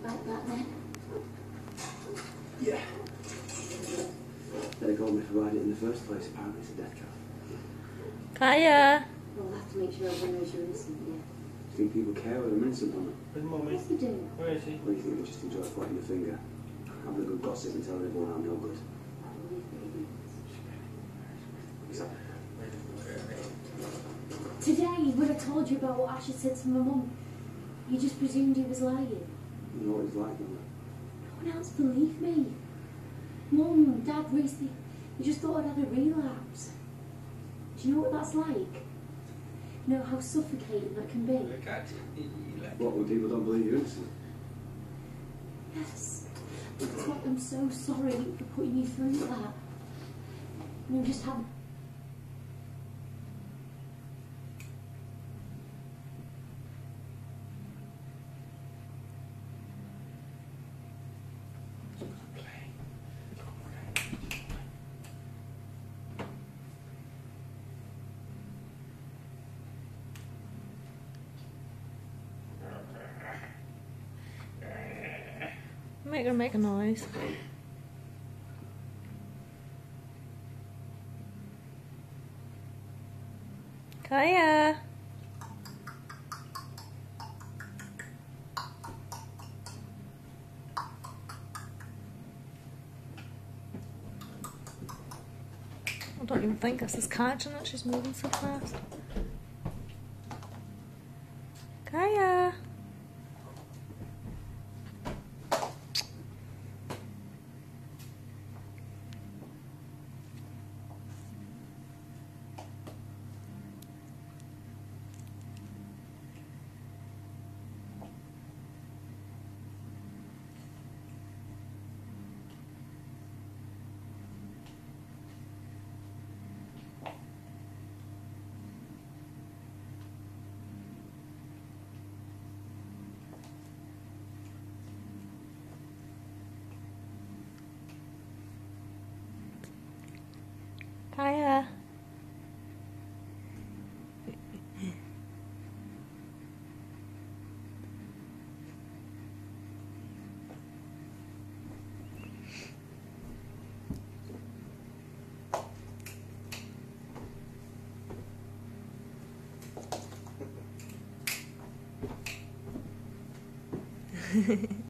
like that then? Yeah. They told me to ride it in the first place. Apparently it's a death trap. Kaiyah! We'll have to make sure everyone knows you're innocent, yeah. Do you think people care when I'm innocent on it? Where's Mummy? Yes, they do. Where is she? Or do you think they just enjoy pointing the finger? Having a good gossip and telling everyone I'm no good? Exactly. Today, when I told you about what Ash had said to my mum, you just presumed he was lying. You know what he's like, don't you? No one else believed me. Mum, Dad, Reese, they just thought I'd had a relapse. Do you know what that's like? You know how suffocating that can be? What, when people don't believe you're innocent? Yes. That's why I'm so sorry for putting you through that. You just haven't. Make her make a noise. Kaiyah! I don't even think this is catching it, she's moving so fast. Kaiyah! Kaiyah.